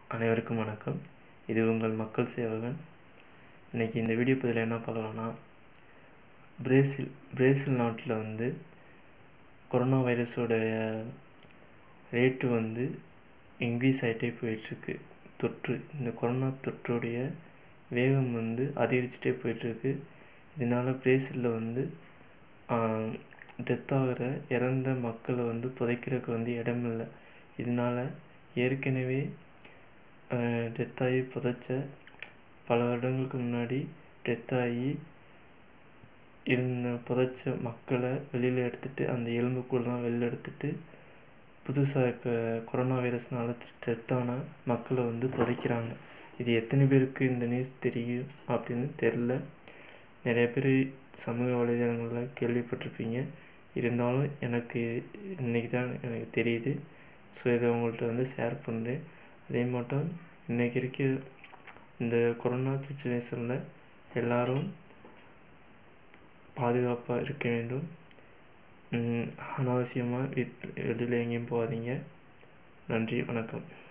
அனைவருக்கும் வணக்கம். இது உங்கள் மக்கள் சேவகன். இன்றைக்கி இந்த வீடியோ பதிவில் என்ன பார்க்கலான்னா, பிரேசில் நாட்டில் கொரோனா வைரஸோடைய ரேட்டு இன்க்ரீஸ் ஆகிட்டே போயிட்டுருக்கு. இந்த கொரோனா தொற்றுடைய வேகம் அதிகரிச்சுட்டே போயிட்டுருக்கு. இதனால் பிரேசிலில் டெத் ஆகிற இறந்த மக்களை புதைக்கிறதுக்கு இடமில்லை. இதனால் ஏற்கனவே டெத்தாகி புதைச்ச பல வருடங்களுக்கு முன்னாடி டெத்தாகி புதைச்ச மக்களை வெளியில் எடுத்துகிட்டு, அந்த எலும்புக்கூடலாம் வெளியில் எடுத்துகிட்டு புதுசாக இப்போ கொரோனா வைரஸ்னால் டெத்தான மக்களை புதைக்கிறாங்க. இது எத்தனை பேருக்கு இந்த நியூஸ் தெரியும் அப்படின்னு தெரில. நிறைய பேர் சமூக வலைதளங்களில் கேள்விப்பட்டிருப்பீங்க. இருந்தாலும் எனக்கு இன்றைக்கி தான் எனக்கு தெரியுது. ஸோ இதை உங்கள்கிட்ட ஷேர் பண்ணுறேன். அதே மட்டும் இன்றைக்கி இருக்க இந்த கொரோனா சுச்சுவேஷனில் எல்லோரும் பாதுகாப்பாக இருக்க வேண்டும். அனாவசியமாக வெளியில் எங்கேயும் போகாதீங்க. நன்றி, வணக்கம்.